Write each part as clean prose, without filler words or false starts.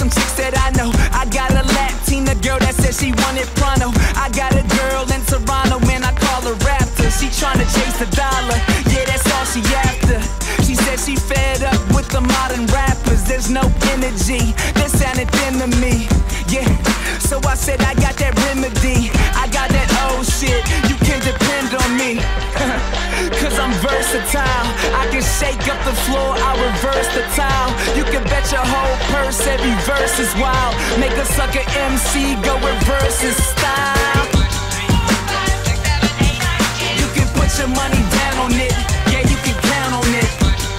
some chicks that I know. I got a Latina girl that said she wanted pronto. I got a girl in Toronto, man, I call her Raptor. She tryna chase the dollar, yeah, that's all she after. She said she fed up with the modern rappers. There's no energy, that sounded thin to me, yeah. So I said I got that remedy, I got that old shit, you can depend on me. Cause I'm versatile, I can shake up the floor, I reverse the tile. You can bet your whole purse, every verse is wild. Make a sucker MC go reverse his style. You can put your money down on it, yeah, you can count on it.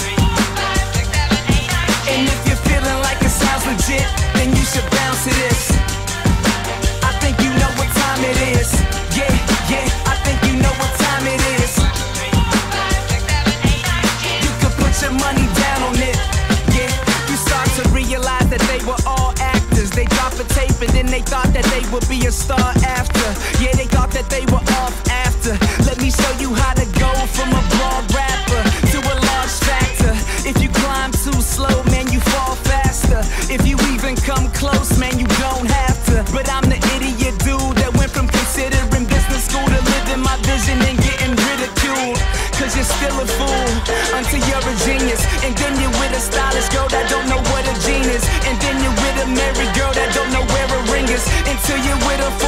And if you're feeling like it sounds legit, then you should bounce to this. I think you know what time it is, yeah, yeah, I think you know what time it is. You can put your money down on it, yeah. You start to realize that they were all actors. They drop a tape and then they thought that they would be a star after. Yeah, they thought that they were off after. Let me show you how to go from a broad rapper to a large factor. If you climb too slow, man, you fall faster. If you even come close, man, you don't have to. But I'm the idiot dude that went from considering business school to living my vision and getting ridiculed. Cause you're still a fool until you're a genius. And then you're with a stylish girl that don't know what a gene is. And then you're with a married girl that don't know where a ring is. Until you're with a